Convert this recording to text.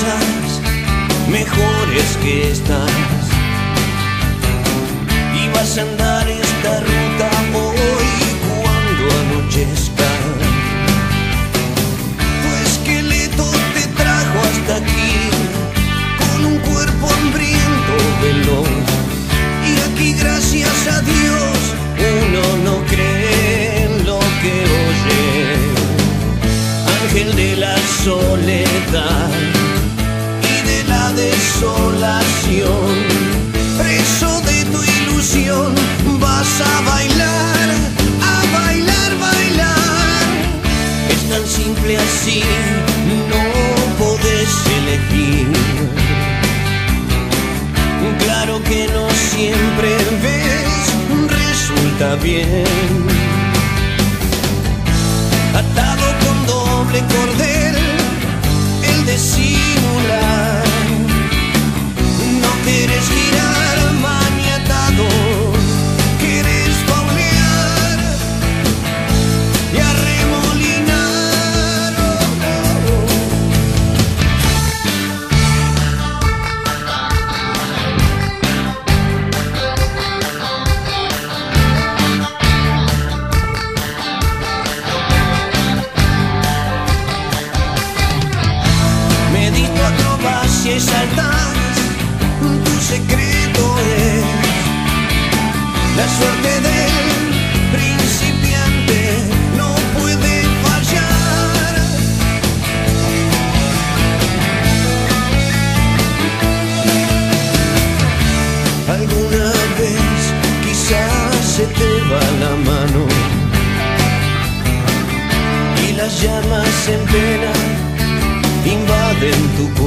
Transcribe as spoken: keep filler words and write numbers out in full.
cosas mejores que estas y vas a andar esta ruta hoy cuando anochezca. Tu esqueleto te trajo hasta aquí con un cuerpo hambriento, veloz, y aquí gracias a Dios uno no cree en lo que oye. Ángel de la soledad y de la desolación, preso de tu ilusión, vas a bailar, a bailar, bailar. Es tan simple así, no podés elegir. Claro que no siempre ves, resulta bien. Atado con doble cordel, el de simular. No quieres girar maniatado, quieres paulear y arremolinar. Y saltas, tu secreto es la suerte del principiante, no puede fallar. Alguna vez quizás se te va la mano y las llamas en pena invaden tu corazón.